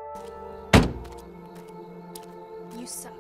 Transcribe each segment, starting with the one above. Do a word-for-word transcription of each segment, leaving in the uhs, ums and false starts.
You suck.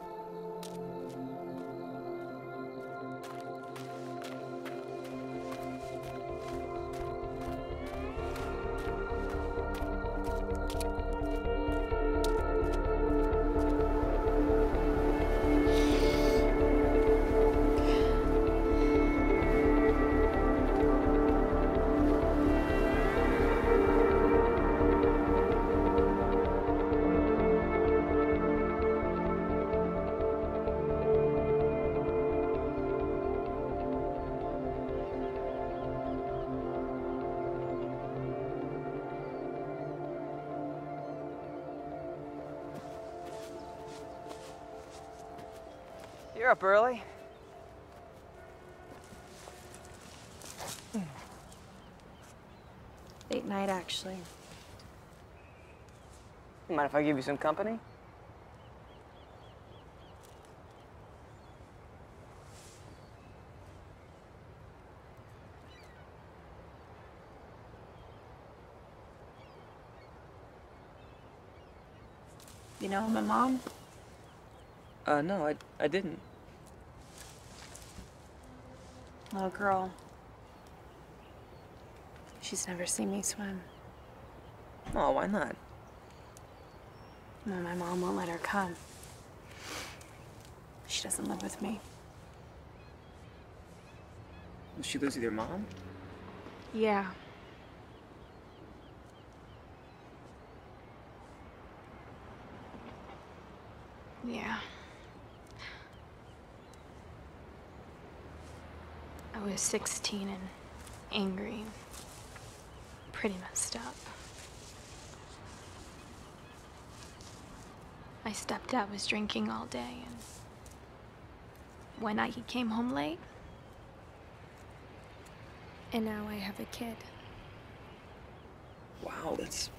You're up early. Late night, actually. You mind if I give you some company? You know my mom? Uh, no, I, I didn't. Little girl. She's never seen me swim. Oh, why not? Well, my mom won't let her come. She doesn't live with me. She lives with your mom? Yeah. Yeah. I was sixteen and angry. Pretty messed up. My stepdad was drinking all day, and one night he came home late. And now I have a kid. Wow, that's...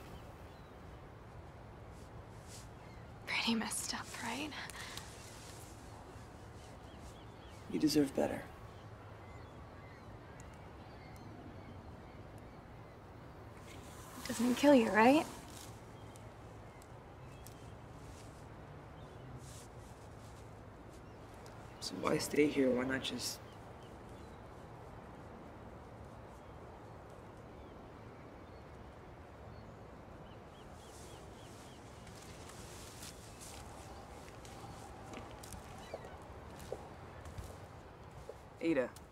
Pretty messed up, right? You deserve better. Doesn't kill you, right? So why stay here? Why not just... Ada.